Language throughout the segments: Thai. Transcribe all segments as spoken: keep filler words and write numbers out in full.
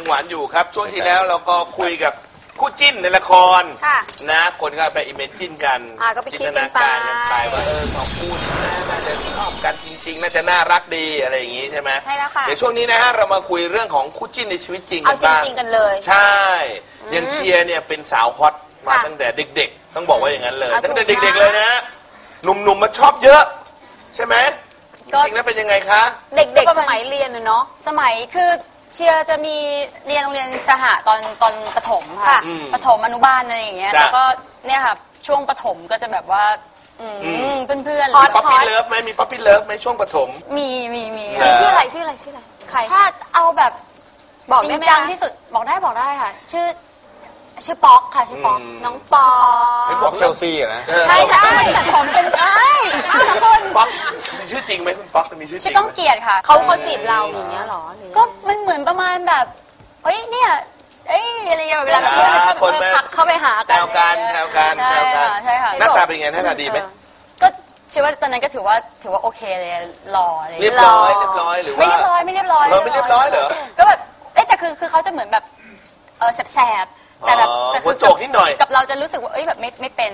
หวานอยู่ครับช่วงที่แล้วเราก็คุยกับคู่จิ้นในละครนะคนก็ไปอิมเมจินกันก็ไปคิดกันไปว่าเออสองคู่นี้น่าจะชอบกันจริงๆน่าจะน่ารักดีอะไรอย่างงี้ใช่ไหมใช่แล้วค่ะในช่วงนี้นะฮะเรามาคุยเรื่องของคู่จิ้นในชีวิตจริงกันบ้างเอาจริงๆกันเลยใช่อย่างเชียร์เนี่ยเป็นสาวฮอตมาตั้งแต่เด็กๆต้องบอกว่าอย่างนั้นเลยตั้งแต่เด็กๆเลยนะหนุ่มๆมาชอบเยอะใช่ไหมจริงแล้วเป็นยังไงคะเด็กๆสมัยเรียนเนาะสมัยคือเชียร์จะมีเรียนโรงเรียนสหตอนตอนประถมค่ะประถมอนุบาลอะไรอย่างเงี้ยแล้วก็เนี่ยค่ะช่วงประถมก็จะแบบว่าเพื่อนๆมีป๊อปปี้เลิฟไหมมีป๊อปปี้เลิฟไหมช่วงประถมมีมีมีมีชื่ออะไรชื่ออะไรชื่ออะไรใครถ้าเอาแบบบอกจริงจังที่สุดบอกได้บอกได้ค่ะชื่อชื่อป๊อกค่ะชื่อป๊อกน้องป๊อกเป็นป๊อกเชลซีนะใช่ใช่แต่ผมเป็นไอ้ทุกคนป๊อกมีชื่อจริงไหมคุณป๊อกมีชื่อจริงชื่อก้องเกียรติค่ะเขาเขาจีบเราอย่างเงี้ยหรอก็มันเหมือนประมาณแบบเฮ้ยเนี่ยเอ้ยอะไรอย่างเงี้ยเวลาเชียร์ชอบพักเข้าไปหากันแซวกันแซวกันแซวกันใช่ค่ะหน้าตาเป็นไงหน้าตาดีไหมก็เชื่อว่าตอนนั้นก็ถือว่าถือว่าโอเคเลยหล่ออะไรเรียบร้อยเรียบร้อยหรือว่าไม่เรียบร้อยไม่เรียบร้อยเออไม่เรียบร้อยเหรอก็แบบเอ๊ะแต่คือคือเขาจะเหมือนแบบเออแสบแต่แบบหัวโจกนิดหน่อยกับเราจะรู้สึกว่าเอ้ยแบบไม่ไม่เป็น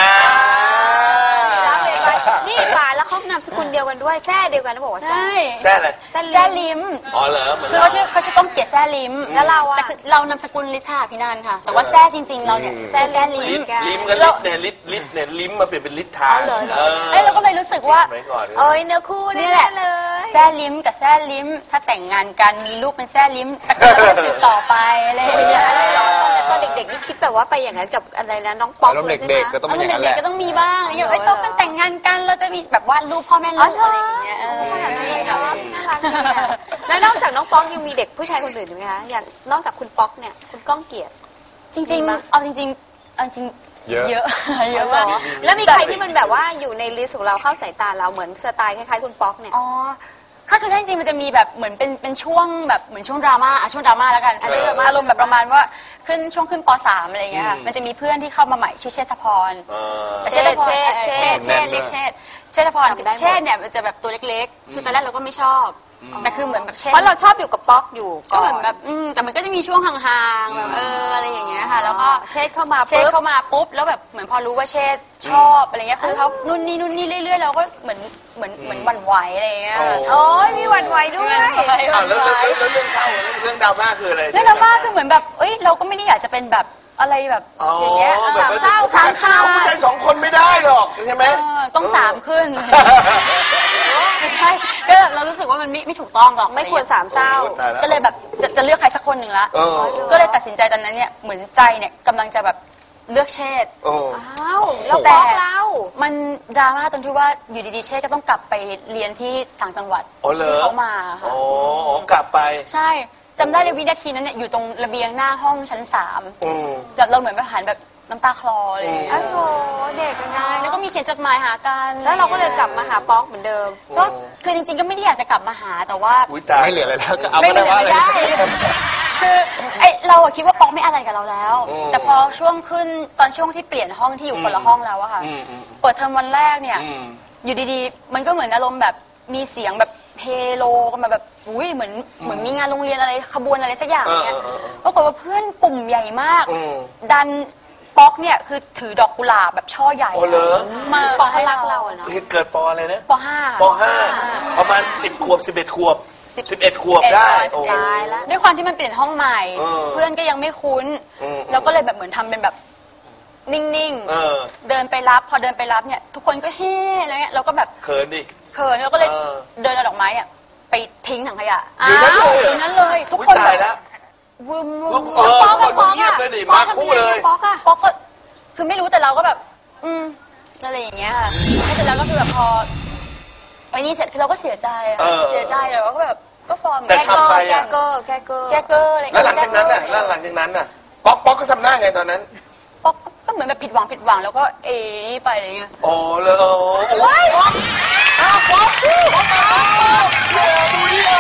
รับเลยนี่ป่าแล้วเขานามสกุลเดียวกันด้วยแซ่เดียวกันนะบอกว่าแซ่แซ่อะไรแซ่ลิมอ๋อเหรอคือเขาชื่อเขาชื่อต้องเกียรติแซ่ลิมแล้วเราอะแต่คือเรานามสกุลลิธาพินันค่ะแต่ว่าแซ่จริงๆเราเนี่ยแซ่แซ่ลิมลิมกันลิมเนี่ยลิมลิมเนี่ยลิมมาเปลี่ยนเป็นลิธาเอ้ยเราก็เลยรู้สึกว่าเอ้ยเนื้อคู่นี่แหละเลยแซ่ลิมกับแซ่ลิมถ้าแต่งงานกันมีลูกเป็นแซ่ลิมแต่เราจะสืบต่อไปอะไรอย่างเงี้ยตอนเด็กๆนี่คิดแบบว่าไปอย่างนั้นกับอะไรนะน้องป๊อกเลยใช่ไหมก็ต้องอย่างนั้นแหละก็ต้องมีบ้างอย่างไอ้โตเป็นแต่งงานกันเราจะมีแบบวาดรูปพ่อแม่ลูกอะไรอย่างเงี้ยขนาดนั้นเลยค่ะน่ารักแล้วนอกจากน้องป๊อกยังมีเด็กผู้ชายคนอื่นไหมคะอย่างนอกจากคุณป๊อกเนี่ยคุณก้องเกียรติจริงๆเอาจริงๆเอาจริงเยอะเยอะเยอะมากแล้วมีใครที่มันแบบว่าอยู่ในลิสต์ของเราเข้าสายตาเราเหมือนสไตล์คล้ายๆคุณป๊อกเนี่ยอ๋อค่ะคือจริงๆมันจะมีแบบเหมือนเป็นเป็นช่วงแบบเหมือนช่วงดราม่าอะช่วงดราม่าแล้วกันอารมณ์แบบประมาณว่าขึ้นช่วงขึ้นป .สาม อะไรอย่างเงี้ยค่ะมันจะมีเพื่อนที่เข้ามาใหม่ชื่อเชษฐพรเชษเชษเชษเชษเรียกเชษเชษฐพรเชษเนี่ยมันจะแบบตัวเล็กๆคือตอนแรกเราก็ไม่ชอบแต่คือเหมือนแบบเชษเพราะเราชอบอยู่กับป๊อกอยู่ก็เหมือนแบบอืมแต่มันก็จะมีช่วงห่างๆแบบเอออะไรอย่างเงี้ยค่ะแล้วก็เชษเข้ามาเชษเข้ามาปุ๊บแล้วแบบเหมือนพอรู้ว่าเชษชอบอะไรเงี้ยคือเขานู่นนี่นู่นนี่เรื่อยๆเราก็เหมือนเหมือนเหมือนหวั่นไหวอะไรเงี้ยโอ้ยมีหวั่นไหวด้วยแล้วแล้วเรื่องเศร้าเรื่องดราม่าคืออะไรเรื่องดราม่าคือเหมือนแบบเอ้ยเราก็ไม่ได้อยากจะเป็นแบบอะไรแบบอย่างเงี้ยสามเศร้าสามข้าวผู้ชายสองคนไม่ได้หรอกใช่ไหมต้องสามขึ้นไม่ใช่ก็เรารู้สึกว่ามันไม่ไม่ถูกต้องหรอกไม่ควรสามเศร้าก็เลยแบบจะจะเลือกใครสักคนหนึ่งละก็เลยตัดสินใจตอนนั้นเนี่ยเหมือนใจเนี่ยกำลังจะแบบเลือกเชษอ้าวแล้วป๊อกเรามันดราม่าตรงที่ว่าอยู่ดีๆเชษก็ต้องกลับไปเรียนที่ต่างจังหวัดที่เขามาค่ะอ๋อกลับไปใช่จำได้เลยวินาทีนั้นเนี่ยอยู่ตรงระเบียงหน้าห้องชั้นสามแบบเราเหมือนแบบหันแบบน้ำตาคลอเลยอ้าวโถเด็กไงแล้วก็มีเขียนจดหมายหากันแล้วเราก็เลยกลับมาหาป๊อกเหมือนเดิมก็คือจริงๆก็ไม่ได้อยากจะกลับมาหาแต่ว่าไม่เหลืออะไรแล้วก็เอาไม่เหลือไม่ใช่คือไอเราคิดว่าป๊อกไม่อะไรกับเราแล้วแต่พอช่วงขึ้นตอนช่วงที่เปลี่ยนห้องที่อยู่คนละห้องแล้วอะค่ะเปิดเทอมวันแรกเนี่ยอยู่ดีๆมันก็เหมือนอารมณ์แบบมีเสียงแบบเฮโลกันมาแบบอุ้ยเหมือนเหมือนมีงานโรงเรียนอะไรขบวนอะไรสักอย่างเนี่ยปรากฏว่าเพื่อนกลุ่มใหญ่มากดันป๊อกเนี่ยคือถือดอกกุหลาบแบบช่อใหญ่มาปอให้รักเราเนาะเกิดปออะไรนะปอห้าปอห้าประมาณสิบขวบสิบเอ็ดขวบสิบเอ็ดขวบได้ตายแล้วด้วยความที่มันเปลี่ยนห้องใหม่เพื่อนก็ยังไม่คุ้นเราก็เลยแบบเหมือนทำเป็นแบบนิ่งๆเดินไปรับพอเดินไปรับเนี่ยทุกคนก็เฮ้อะไรเงี้ยเราก็แบบเขินดิเขินเราก็เลยเดินเอาดอกไม้เนี่ยไปทิ้งถังขยะอยู่นั้นเลยอยู่นั้นเลยทุกคนตายแล้ววึมวึมป๊อกก็เงียบเลยดิมาคู่เลยป๊อกอะป๊อกก็คือไม่รู้แต่เราก็แบบอืมอะไรอย่างเงี้ยค่ะเสร็จแล้วก็คือแบบพอไอ้นี่เสร็จคือเราก็เสียใจเสียใจแต่ว่าก็แบบก็ฟอร์มแกเกอร์แกเกอร์แกเกอร์แกเกอร์อะไรแล้วหลังจากนั้นน่ะแล้วหลังจากนั้นน่ะป๊อกป๊อกเขาทำหน้าไงตอนนั้นป๊อกก็เหมือนแบบผิดหวังผิดหวังแล้วก็เอ๋นี่ไปอะไรเงี้ยโอ้เลยโอ้ยอ้าวป๊อกป๊อกเดี๋ยวดูดิเอ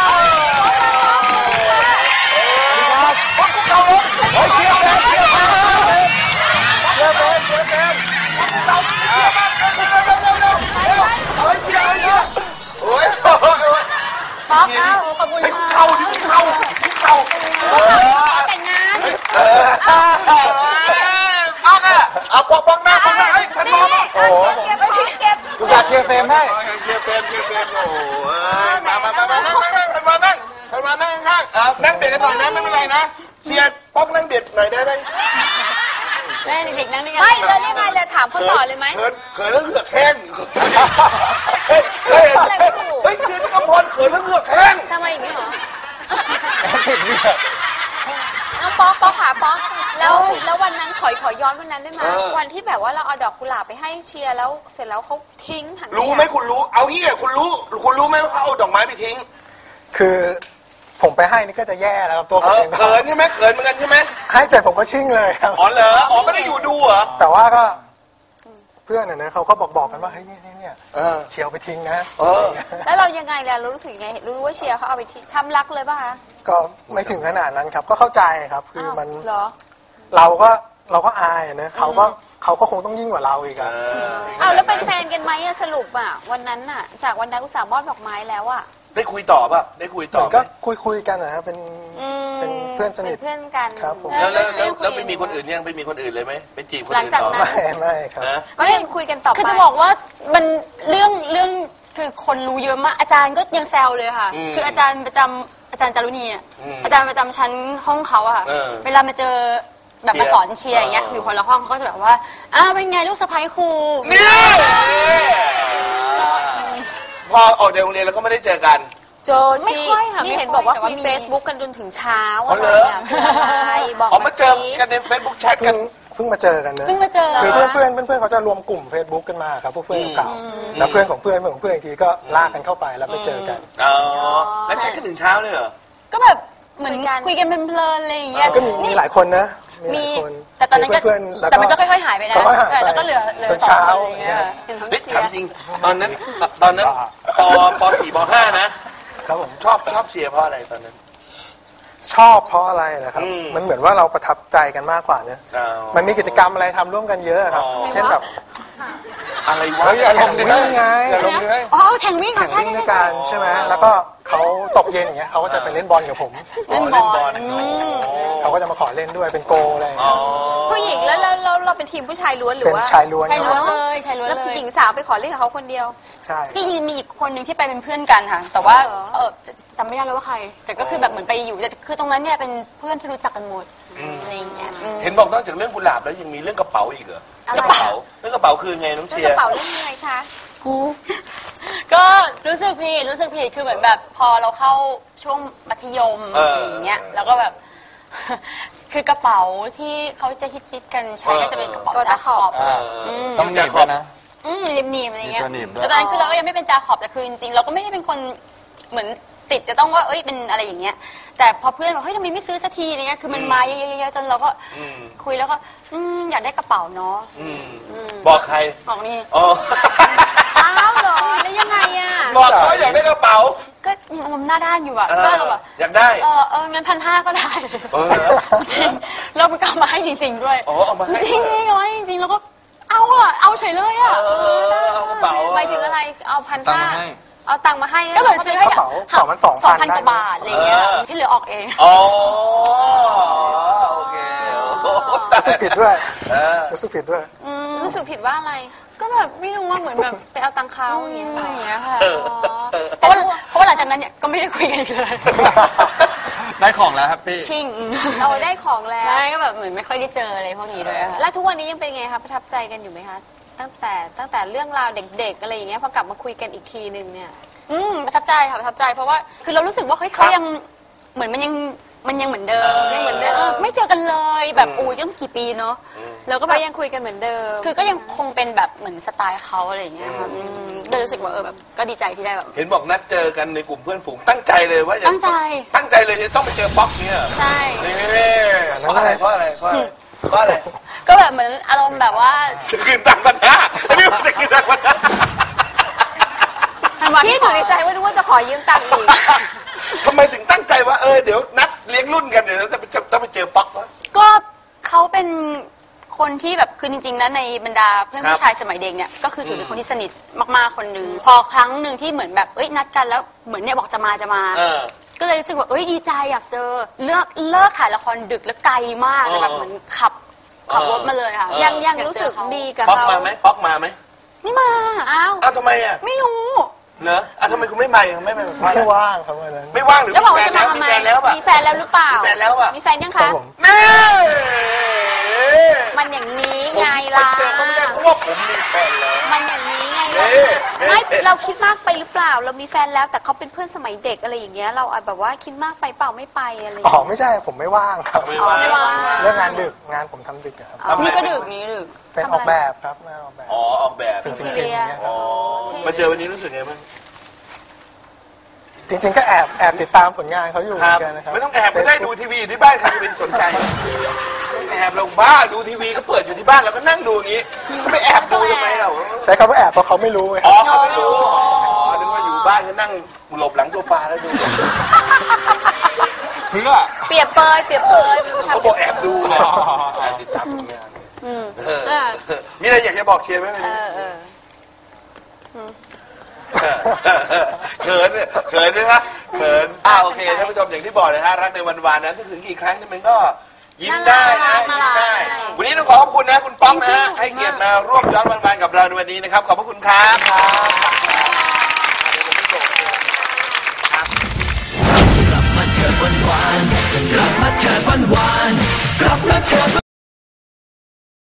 อป๊อกเขาลงโอ้ยเชียร์แฟนเชียร์แฟนเชียร์แฟนเชียร์แฟนเราเชียร์แฟนเร็วเร็วเร็วเร็วโอ้ยเชียร์เชียร์โอ้ยโอ้ยป๊อกเอ้าขอบคุณค่ะเข่าดิเข่าเข่าเอาปอกปอกหน้าปอกหน้าไอ้ท่านมองโอ้โหเก็บของเก็บอุตส่าห์เคลียร์เฟรมให้เคลียร์เฟรมเคลียร์เฟรมโอ้โหมามามามานั่งนั่งท่านมานั่งท่านมานั่งข้างนั่งเบียดกันหน่อยนะไม่เป็นไรนะเชียร์ป๊อกนั่งเบียดหน่อยได้ไหมแม่เด็กๆนั่งด้วยกันไม่แล้วยังไงเลยถามเขาต่อเลยไหมเขินเขินแล้วเหงือกแห้งเฮ้ยเฮ้ยเฮ้ยเชียร์ที่กำพรเขินแล้วเหงือกแห้งทำไมอย่างนี้หรอน้องป๊อกป๊อกขาป๊อกแล้วแล้ววันนั้นขอขอย้อนวันนั้นได้ไหมวันที่แบบว่าเราเอาดอกกุหลาบไปให้เชียร์แล้วเสร็จแล้วเขาทิ้งถังขยะรู้ไหมคุณรู้เอางี้อ่ะคุณรู้คุณรู้ไหมว่าเขาเอาดอกไม้ไปทิ้งคือผมไปให้นี่ก็จะแย่แล้วครับตัวผเอมอเองเขินใช่ไหมเขินเหมือนกันใช่ไหมให้เสร็จผมก็ชิ่งเลยครับอ๋อเหรออ๋อไม่ได้อยู่ดูเหรอแต่ว่าก็เพื่อนน่ะนะเขาก็บอกบอกกันว่าเฮ้ยนี่นี่เนี่ยเออเชียวไปทิ้งนะเออแล้วเรายังไงล่ะเรารู้สึกยังไงรู้ว่าเชียร์เขาเอาไปทิ้งช้ำรักเลยป่ะคะก็ไม่ถึงขนาดนั้นครับ ก็เข้าใจครับ คือมันาวเหรอเราก็เราก็อายนะเขาก็เขาก็คงต้องยิ่งกว่าเราอีกอะอ้าวแล้วเป็นแฟนกันไหมอะสรุปอะวันนั้นอะจากวันนั้นอุตส่าห์มอบดอกไม้แล้วอะได้คุยต่อป่ะได้คุยต่อมันไหมก็คุยคุยกันนะครับเป็นเป็นเพื่อนสเป็นินทเพื่อนกันครับผมแล้วแล้วแล้วแล้วไม่มีคนอื่นยังไม่มีคนอื่นเลยไหมไปจีบคนหลังอื่นจากต่อนั้นไม่ไม่ครับนะก็ยังคุยกันต่อไปคือจะบอกว่ามันเรื่องเรื่องคือคนรู้เยอะมากอาจารย์ก็ยังแซวเลยค่ะ คืออาจารย์ประจำอาจารย์จารุณีอะอาจารย์ประจำชั้นห้องเขาอะค่ะเวลามาเจอแบบมาสอนเชียร์อย่างเงี้ยอยู่คนละห้องเขาก็จะแบบว่าอ้าวเป็นไงลูกสะใภ้ครูนี่พอออกจากโรงเรียนแล้วก็ไม่ได้เจอกันโจซี่นี่เห็นบอกว่าคุยเฟซบุ๊กกันจนถึงเช้าอ๋ออะไรเหรออะคืออะไรบอกออกมามาเจอสิกันในเฟซบุ๊กแชทเพิ่กังนเพิ่งมาเจอกันนะเพิ่งมาเจอคือเพื่อนเพื่อนเพื่อนเพื่อนเขาจะรวมกลุ่ม Facebook กันมาครับพวกเพื่อนเก่าๆแล้วเพื่อนของเพื่อนเพื่อนของเพื่อนอีกทีก็ลากกันเข้าไปแล้วไปเจอกันอ๋อแล้วแชทกันถึงเช้าเลยเหรอก็แบบเหมือนคุยกันเพลินๆอะไรอย่างเงี้ยก็มีมีหลายคนนะมีหมีลายคนแต่ตอนนั้นก็เพื่อนๆแล้วแต่มันก็ค่อยๆหายไปนะค่อยๆหายไปแล้วก็เหลือเหลือจนสองเช้าคนอะไรอย่างเงี้ยค่ะเห็นของเฮ้ยเชียถามร์จริงตอนนั้นตอนนั้นปปสี่ปห้านะครับผมชอบชอบเชียร์เพราะอะไรตอนนั้นชอบเพราะอะไรนะครับอืมมันเหมือนว่าเราประทับใจกันมากกว่าเนอะอ๋อมันมีกิจกรรมอะไรทำร่วมกันเยอะครับอ๋อเช่นแบบอะไรวะเฮ้ยอย่าลงวิ่เนื้องไงอย่าลงเนื้ออ๋อแข่งวิ่งแข่เขางใช่วิ่งใช่ด้วยกันใช่ไหมแล้วก็เขาตกเย็นอย่างเงี้ยเขาก็จะไปเล่นบอลกับผมเล่นบเล่นบออลลเขาก็จะมาขอเล่นด้วยเป็นโกอะไรอย่างอ๋อเงี้ยผู้หญิงแล้วแล้วแล้วเราเป็นทีมผู้ชายล้วนหรืเป็อน ว่าชายล้วนชายคล้วนรับเลยชายล้วนแล้วเลยหญิงสาวไปขอเล่นกับเขาคนเดียวใช่ที่จริงมีอีกคนหนึ่งที่ไปเป็นเพื่อนกันค่ะ แต่ว่าเหรอเออจำไม่ได้แล้วว่าใคร แต่ก็คือแบบเหมือนไปอยู่แต่คือตรงนั้นเนี่ยเป็นเพื่อนที่รู้จักกันหมดอะไรอย่างเงี้ยอืมเห็นบอกนอกจากเรื่องกุหลาบแล้วยังมีเรื่องกระเป๋าอีกเหรออะไรกระเป๋าเรื่องกระเป๋าคือไงน้องแล้วเชีกยระร์เป๋าเล่นยังไงคะก็รู้สึกผิดรู้สึกผิดคือเหมือนแบบพอเราเข้าช่วงมัธยมอะไรอย่างเงี้ยแล้วก็แบบ คือกระเป๋าที่เขาจะฮิตๆกันใช้ก็จะเป็นกระเป๋าก็จะจาขขออบบอ่าต้องหนีบด้วยนะอืมริมหนีบอะไรเงี้ยมีตัวหนีบด้วยแต่ตอนนั้นคือเราก็ยังไม่เป็นจาขอบแต่คือจริงๆเราก็ไม่ได้เป็นคนเหมือนติดจะต้องว่าเอ้ยเป็นอะไรอย่างเงี้ย แต่พอเพื่อนบอกเฮ้ยทำไมไม่ซื้อสักทีอะไรเงี้ยคือมันมาเยอะๆๆจนเราก็คุยแล้วก็อืมอยากได้กระเป๋าเนาะอืมบอกใครบอกนี่อ๋ออ้าวเหรอแล้วยังไงอะบอกเขาอยากได้กระเป๋าก็ยังอมหน้าด้านอยู่อะเอก็อเราแบบอยากได้เออเอองั้นพันห้าก็ได้เออจริงเราไปเอามาให้จริง ๆ ด้วยอ๋อเอามาให้จริงๆเอามาให้จริงๆแล้วก็เอาอะเอาเฉยเลยอะเออเอากระเป๋าหมายถึงอะไรเอาพันตังห้าค์ให้เอาตังค์มาให้ก็เหมือนซื้อให้กระเป๋ากระเป๋ามันสองสองพัพันนได้กว่าบาทอะไรเงี้ยที่เหลือออกเองอ๋อโอเคโอ้โหแต่รู้สึกผิดด้วยเออรู้สึกผิดด้วยรู้สึกผิดว่าอะไรก็แบบไม่รู้ว่าเหมือนแบบไปเอาตังค์เขาอย่างเงี้ยอะไรอย่างเงี้ยค่ะเออเพราะว่าเพราะว่าหลังจากนั้นเนี่ยก็ไม่ได้คุยกันอีกเลยได้ของแล้วครับพี่ชิงเราได้ของแล้วได้ก็แบบเหมือนไม่ค่อยได้เจออะไรพวกนี้ด้วยค่ะแล้วทุกวันนี้ยังเป็นไงคะประทับใจกันอยู่ไหมคะตั้งแต่ตั้งแต่เรื่องราวเด็กๆอะไรอย่างเงี้ยพอกลับมาคุยกันอีกทีหนึ่งเนี่ยอืมประทับใจค่ะประทับใจเพราะว่าคือเรารู้สึกว่าเฮ้ยเขายังเหมือนมันยังมันยังเหมือนเดิมยังเหมือนเดิมเออไม่เจอกันเลยแบบอู้ยังกี่ปีเนาะแล้วก็แบก็บยังคุยกันเหมือนเดิมคือก็ยังคงเป็นแบบเหมือนสไตล์เขาอะไรอย่างเงี้ยค่ะอืมก็รู้สึกว่าเออแบบก็ดีใจที่ได้แบบเห็นบอกนัดเจอกันในกลุ่มเพื่อนฝูงตั้งใจเลยว่าจะตั้งใจตั้งใจเลยจะต้องไปเจอป๊อกเนี่ยใช่นี่เพราะอะไรเพราะอะไรเพราะอะไรเพราะอะไรก็แบบเหมือนอารมณ์แบบว่าจะคืนตังค์พันห้าอันนี้มันจะคืนตังค์พันห้าที่อยู่ในใจว่านึกว่าจะขอยืมตังค์อีกทำไมถึงตั้งใจว่าเออเดี๋ยวนัดเลี้ยงรุ่นกันเดี๋ยวจะไปเจอต้องไปเจอป๊อกวะก็เขาเป็นคนที่แบบคือจริงๆนะในบรรดาเพื่อนครับผู้ชายสมัยเด็กเนี่ยก็คือถือเป็นคนที่สนิทมากๆคนหนึ่งพอครั้งหนึ่งที่เหมือนแบบเอ้ยนัดกันแล้วเหมือนเนี่ยบอกจะมาจะมาเออก็เลยรู้สึกว่าเอ้ยดีใจอยากเจอเลิกเลิกถ่ายละครดึกแล้วไกลมากเลยแบบเหมือนขับขับรถมาเลยค่ะยังยังรู้สึกดีกับป๊อกเขามาไหมป๊อกมาไหมไม่มาอ้าวอ้าวทำไมอ่ะไม่รู้เนอะอ้าวทำไมคุณไม่มาอ่ะไม่ไม่ไม่ไม่ว่างครับวันนั้นไม่ว่างหรือแล้วมีบอกแฟว่าน จะแล้มาว ทำไมมีแฟนแล้วป่ะมีแฟนแล้วหรือเปล่ามีแฟนแล้วอะมีแฟนยังครัคะบผมนี่มันอย่างนี้ผมไงไปล่ะเจอเขาไม่ได้เพราะว่าผมมีแฟนแล้วมันอย่างนี้ไงล่ะเอ๊ะไม่เอ๊ะเราคิดมากไปหรือเปล่า เรามีแฟนแล้วแต่เขาเป็นเพื่อนสมัยเด็กอะไรอย่างเงี้ยเราอาจแบบว่าคิดมากไปเปล่าไม่ไปอะไรอย่างอ๋อเงี้ยไม่ใช่ผมไม่ว่างครับไม่อ๋อว่างไม่ว่างเรื่องงานดึกงานผมทำดึกอะครับทำไมนี่ก็ดึกนี่ดึกเป็นออกแบบครับงานออกแบบอ๋อออกแบบสิ่งซีที่เรีเป็นยอย่างเงี้ยคอ๋รัอบ มาเจอวันนี้รู้สึกไงบ้างจริงๆก็แอบแอบติดตามผลงานเขาอยู่เหคมืรัอบ นกันนะครับไม่ต้องแอบก็ได้ดูทีวีอยู่ที่บ้านใครจะไปสนใจแอบลงบ้าดูทีวีก็เปิดอยู่ที่บ้านเราก็นั่งดูอย่างนี้ไม่แอบดูทำไมเราใช้คำว่าแอบเพราะเขาไม่รู้ไงคอ๋รัอบ เขาไม่รู้อ๋อนึกว่าอยู่บ้านก็นั่งหลบหลังโซฟาแล้วดูเพื่อเปรียบเปยเปรียบเปยเขาบอกแอบดูไงแอบติดตามผลงานเออมีอะไรอยากจะบอกเชียร์ไหมวันนี้เขินเนี่ยเขินนะเขินอ่าโอเคท่านผู้ชมอย่างที่บอกนะฮะรักในวันวานนั้นถ้าถึงกี่ครั้งนี่มันก็ยิ้มได้นะยิ้มได้วันนี้ต้องขอขอบคุณนะคุณป๊อกนะฮะให้เกียรติมาร่วมย้อนวันวานกับเราในวันนี้นะครับขอบพระคุณครับครับกลับมาเธอวันวานกลับมาเธอวันวานกลับมาเธอ